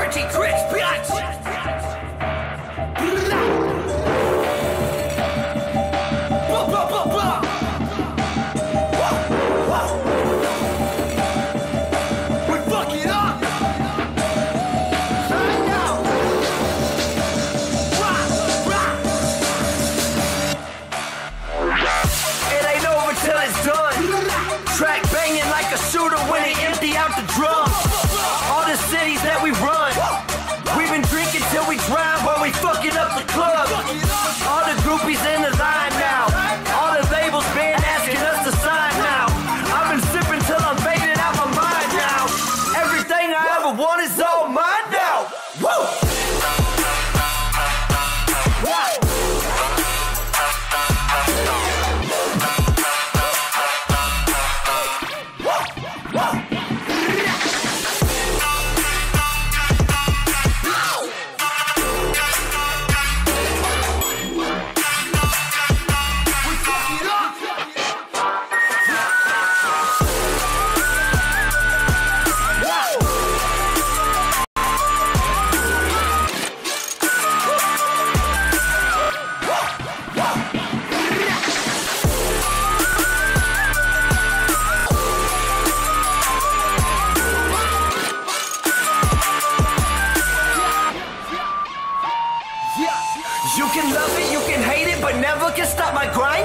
Pretty Chris, bitch! Blah, blah, blah, blah. We fuck it up! Right now! Rock, rock! It ain't over till it's done. Track banging like a shooter when they empty out the drum. All the cities that we run, we've been drinking till we drown while we fucking up the club. All the groupies in the line now. All the labels been asking us to sign now. I've been sipping till I'm fading out my mind now. Everything I ever want is all mine now. Woo! You can love it, you can hate it, but never can stop my grind.